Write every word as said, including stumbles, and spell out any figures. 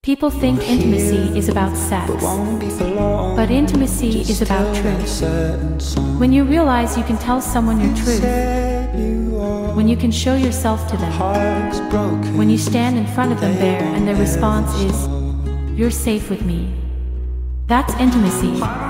People think intimacy is about sex, but intimacy is about truth. When you realize you can tell someone your truth, when you can show yourself to them, when you stand in front of them bare and their response is, "You're safe with me," that's intimacy.